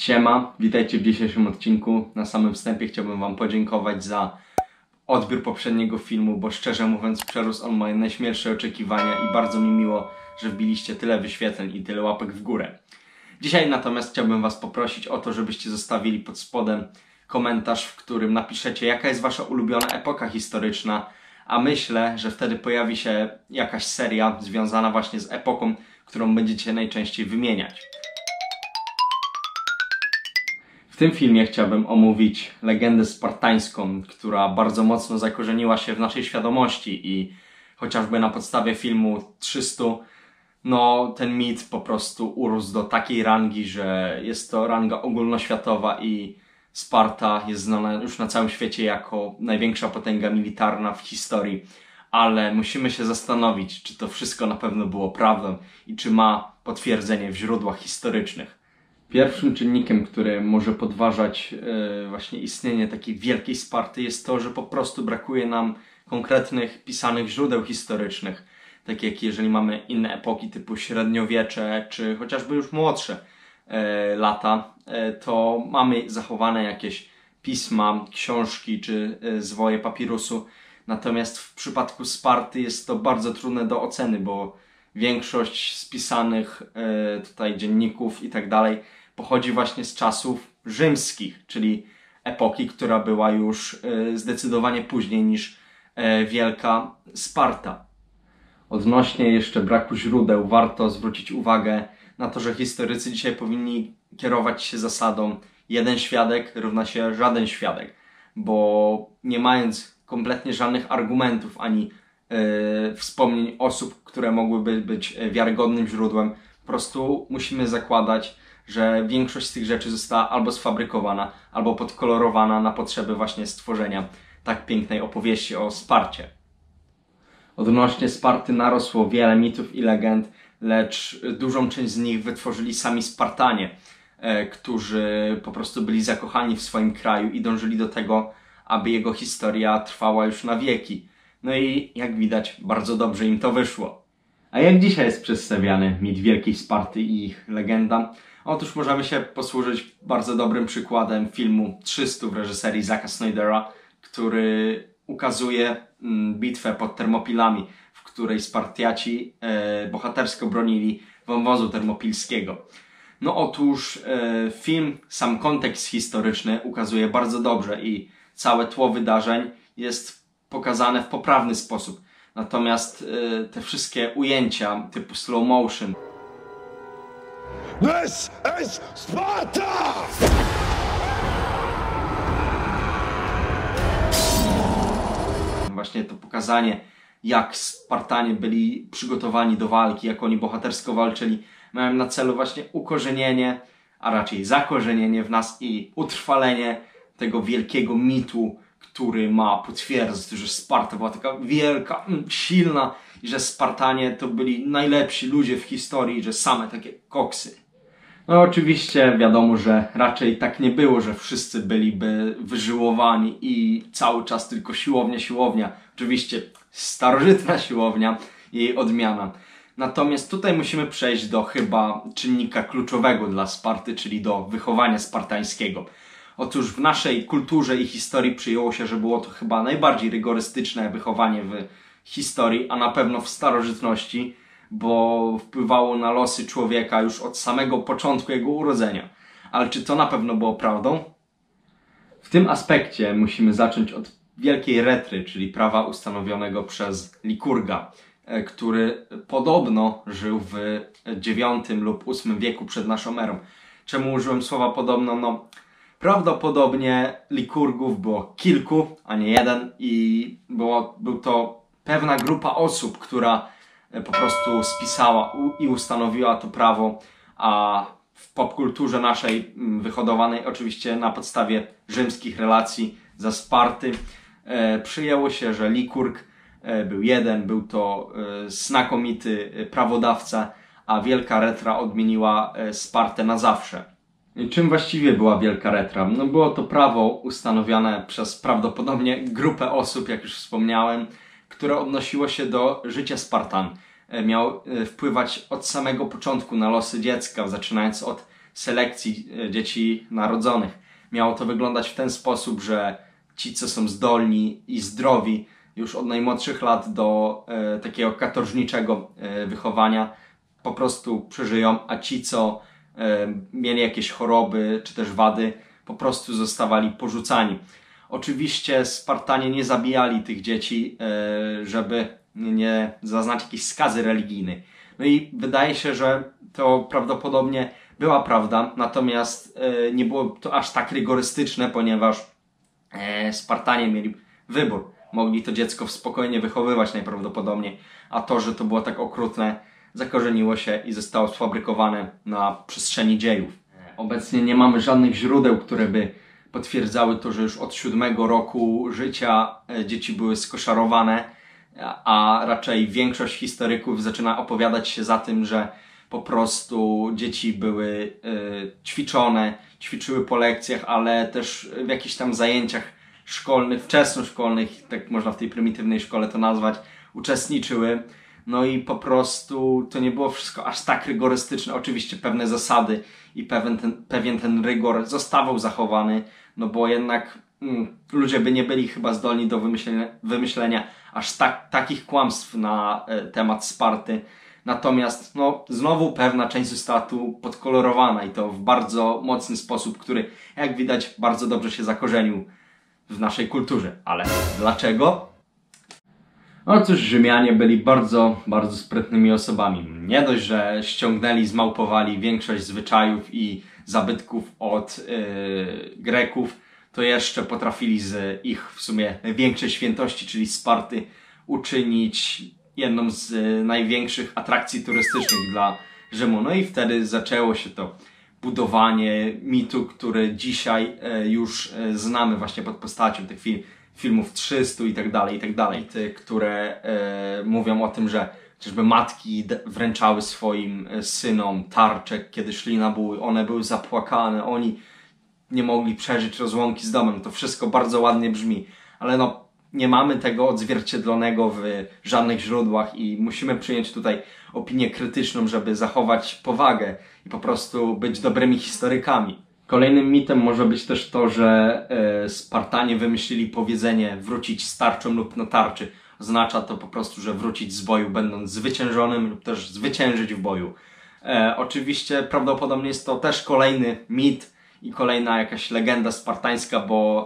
Siema, witajcie w dzisiejszym odcinku. Na samym wstępie chciałbym wam podziękować za odbiór poprzedniego filmu, bo szczerze mówiąc przerósł on moje najśmielsze oczekiwania i bardzo mi miło, że wbiliście tyle wyświetleń i tyle łapek w górę. Dzisiaj natomiast chciałbym was poprosić o to, żebyście zostawili pod spodem komentarz, w którym napiszecie, jaka jest wasza ulubiona epoka historyczna, a myślę, że wtedy pojawi się jakaś seria związana właśnie z epoką, którą będziecie najczęściej wymieniać. W tym filmie chciałbym omówić legendę spartańską, która bardzo mocno zakorzeniła się w naszej świadomości i chociażby na podstawie filmu 300, no ten mit po prostu urósł do takiej rangi, że jest to ranga ogólnoświatowa i Sparta jest znana już na całym świecie jako największa potęga militarna w historii. Ale musimy się zastanowić, czy to wszystko na pewno było prawdą i czy ma potwierdzenie w źródłach historycznych. Pierwszym czynnikiem, który może podważać właśnie istnienie takiej wielkiej Sparty, jest to, że po prostu brakuje nam konkretnych pisanych źródeł historycznych. Tak jak jeżeli mamy inne epoki typu średniowiecze, czy chociażby już młodsze lata, to mamy zachowane jakieś pisma, książki czy zwoje papirusu. Natomiast w przypadku Sparty jest to bardzo trudne do oceny, bo większość spisanych tutaj dzienników i tak dalej pochodzi właśnie z czasów rzymskich, czyli epoki, która była już zdecydowanie później niż Wielka Sparta. Odnośnie jeszcze braku źródeł warto zwrócić uwagę na to, że historycy dzisiaj powinni kierować się zasadą jeden świadek równa się żaden świadek, bo nie mając kompletnie żadnych argumentów ani wspomnień osób, które mogłyby być wiarygodnym źródłem, po prostu musimy zakładać, że większość z tych rzeczy została albo sfabrykowana, albo podkolorowana na potrzeby właśnie stworzenia tak pięknej opowieści o Sparcie. Odnośnie Sparty narosło wiele mitów i legend, lecz dużą część z nich wytworzyli sami Spartanie, którzy po prostu byli zakochani w swoim kraju i dążyli do tego, aby jego historia trwała już na wieki. No i jak widać, bardzo dobrze im to wyszło. A jak dzisiaj jest przedstawiany mit Wielkiej Sparty i ich legenda? Otóż możemy się posłużyć bardzo dobrym przykładem filmu 300 w reżyserii Zacka Snydera, który ukazuje bitwę pod Termopilami, w której Spartiaci bohatersko bronili wąwozu termopilskiego. No otóż film, sam kontekst historyczny ukazuje bardzo dobrze i całe tło wydarzeń jest pokazane w poprawny sposób. Natomiast te wszystkie ujęcia typu slow motion, This is Sparta! właśnie to pokazanie, jak Spartanie byli przygotowani do walki, jak oni bohatersko walczyli, mają na celu właśnie ukorzenienie, a raczej zakorzenienie w nas i utrwalenie tego wielkiego mitu, który ma potwierdzić, że Sparta była taka wielka, silna i że Spartanie to byli najlepsi ludzie w historii, że same takie koksy. No oczywiście wiadomo, że raczej tak nie było, że wszyscy byliby wyżyłowani i cały czas tylko siłownia, siłownia. Oczywiście starożytna siłownia i jej odmiana. Natomiast tutaj musimy przejść do chyba czynnika kluczowego dla Sparty, czyli do wychowania spartańskiego. Otóż w naszej kulturze i historii przyjęło się, że było to chyba najbardziej rygorystyczne wychowanie w historii, a na pewno w starożytności, bo wpływało na losy człowieka już od samego początku jego urodzenia. Ale czy to na pewno było prawdą? W tym aspekcie musimy zacząć od wielkiej retry, czyli prawa ustanowionego przez Likurga, który podobno żył w IX lub VIII wieku przed naszą erą. Czemu użyłem słowa podobno? No, prawdopodobnie Likurgów było kilku, a nie jeden i był to pewna grupa osób, która po prostu spisała i ustanowiła to prawo, a w popkulturze naszej wyhodowanej oczywiście na podstawie rzymskich relacji za Sparty przyjęło się, że Likurg był jeden, był to znakomity prawodawca, a Wielka Retra odmieniła Spartę na zawsze. I czym właściwie była Wielka Retra? No było to prawo ustanowione przez prawdopodobnie grupę osób, jak już wspomniałem, które odnosiło się do życia Spartan. Miał wpływać od samego początku na losy dziecka, zaczynając od selekcji dzieci narodzonych. Miało to wyglądać w ten sposób, że ci, co są zdolni i zdrowi już od najmłodszych lat do takiego katorżniczego wychowania, po prostu przeżyją, a ci, co mieli jakieś choroby czy też wady, po prostu zostawali porzucani. Oczywiście Spartanie nie zabijali tych dzieci, żeby nie zaznać jakiejś skazy religijnej. No i wydaje się, że to prawdopodobnie była prawda, natomiast nie było to aż tak rygorystyczne, ponieważ Spartanie mieli wybór. Mogli to dziecko spokojnie wychowywać najprawdopodobniej, a to, że to było tak okrutne, zakorzeniło się i zostało sfabrykowane na przestrzeni dziejów. Obecnie nie mamy żadnych źródeł, które by potwierdzały to, że już od 7 roku życia dzieci były skoszarowane, a raczej większość historyków zaczyna opowiadać się za tym, że po prostu dzieci były ćwiczone, ćwiczyły po lekcjach, ale też w jakichś tam zajęciach szkolnych, wczesnoszkolnych, tak można w tej prymitywnej szkole to nazwać, uczestniczyły. No i po prostu to nie było wszystko aż tak rygorystyczne. Oczywiście pewne zasady i pewien ten rygor zostawał zachowany, no bo jednak ludzie by nie byli chyba zdolni do wymyślenia aż takich kłamstw na temat Sparty. Natomiast no, znowu pewna część została tu podkolorowana i to w bardzo mocny sposób, który jak widać bardzo dobrze się zakorzenił w naszej kulturze. Ale dlaczego? No cóż, Rzymianie byli bardzo, bardzo sprytnymi osobami. Nie dość, że ściągnęli, zmałpowali większość zwyczajów i zabytków od Greków, to jeszcze potrafili z ich w sumie największej świętości, czyli Sparty, uczynić jedną z największych atrakcji turystycznych dla Rzymu. No i wtedy zaczęło się to budowanie mitu, który dzisiaj już znamy właśnie pod postacią tych filmów 300 i tak dalej, które mówią o tym, że chociażby matki wręczały swoim synom tarcze, kiedy szli na bój, one były zapłakane, oni nie mogli przeżyć rozłąki z domem. To wszystko bardzo ładnie brzmi, ale no nie mamy tego odzwierciedlonego w żadnych źródłach i musimy przyjąć tutaj opinię krytyczną, żeby zachować powagę i po prostu być dobrymi historykami. Kolejnym mitem może być też to, że Spartanie wymyślili powiedzenie wrócić z tarczą lub na tarczy. Oznacza to po prostu, że wrócić z boju będąc zwyciężonym lub też zwyciężyć w boju. Oczywiście prawdopodobnie jest to też kolejny mit i kolejna jakaś legenda spartańska, bo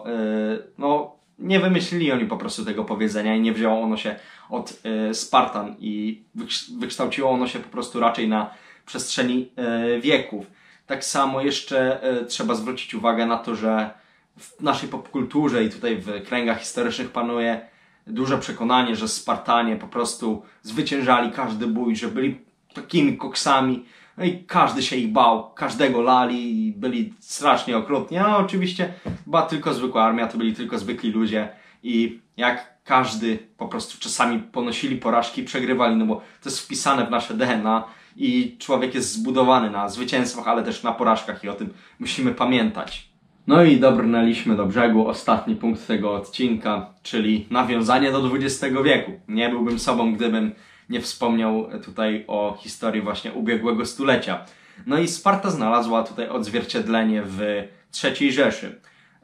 no, nie wymyślili oni po prostu tego powiedzenia i nie wzięło ono się od Spartan i wykształciło ono się po prostu raczej na przestrzeni wieków. Tak samo jeszcze trzeba zwrócić uwagę na to, że w naszej popkulturze i tutaj w kręgach historycznych panuje duże przekonanie, że Spartanie po prostu zwyciężali każdy bój, że byli takimi koksami, no i każdy się ich bał, każdego lali i byli strasznie okrutni, a oczywiście była tylko zwykła armia, to byli tylko zwykli ludzie i jak każdy po prostu czasami ponosili porażki i przegrywali, no bo to jest wpisane w nasze DNA i człowiek jest zbudowany na zwycięstwach, ale też na porażkach i o tym musimy pamiętać. No i dobrnęliśmy do brzegu, ostatni punkt tego odcinka, czyli nawiązanie do XX wieku. Nie byłbym sobą, gdybym nie wspomniał tutaj o historii właśnie ubiegłego stulecia. No i Sparta znalazła tutaj odzwierciedlenie w III Rzeszy.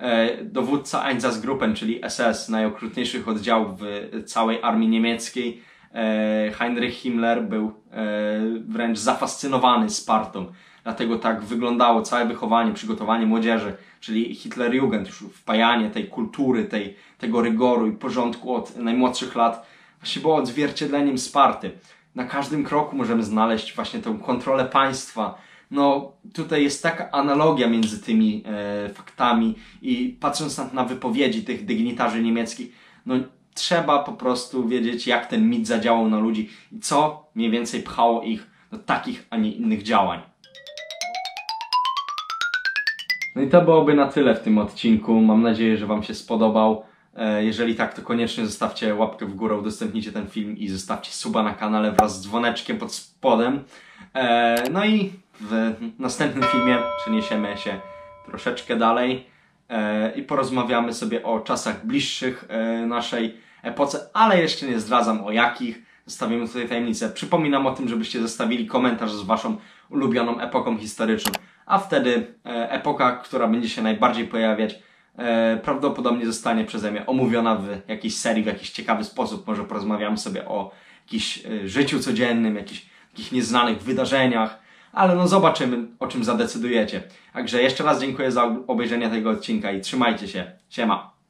Dowódca Einsatzgruppen, czyli SS, najokrutniejszych oddziałów w całej armii niemieckiej, Heinrich Himmler był wręcz zafascynowany Spartą. Dlatego tak wyglądało całe wychowanie, przygotowanie młodzieży, czyli Hitlerjugend, już wpajanie tej kultury, tego rygoru i porządku od najmłodszych lat właśnie było odzwierciedleniem Sparty. Na każdym kroku możemy znaleźć właśnie tę kontrolę państwa. No tutaj jest taka analogia między tymi faktami i patrząc na wypowiedzi tych dygnitarzy niemieckich, no trzeba po prostu wiedzieć, jak ten mit zadziałał na ludzi i co mniej więcej pchało ich do takich, a nie innych działań. No i to byłoby na tyle w tym odcinku. Mam nadzieję, że Wam się spodobał. Jeżeli tak, to koniecznie zostawcie łapkę w górę, udostępnijcie ten film i zostawcie suba na kanale wraz z dzwoneczkiem pod spodem. No i w następnym filmie przeniesiemy się troszeczkę dalej i porozmawiamy sobie o czasach bliższych naszej epoce, ale jeszcze nie zdradzam o jakich. Zostawimy tutaj tajemnicę. Przypominam o tym, żebyście zostawili komentarz z Waszą ulubioną epoką historyczną. a wtedy epoka, która będzie się najbardziej pojawiać, prawdopodobnie zostanie przeze mnie omówiona w jakiejś serii, w jakiś ciekawy sposób. Może porozmawiamy sobie o jakimś życiu codziennym, jakichś nieznanych wydarzeniach, ale no zobaczymy, o czym zadecydujecie. Także jeszcze raz dziękuję za obejrzenie tego odcinka i trzymajcie się. Siema!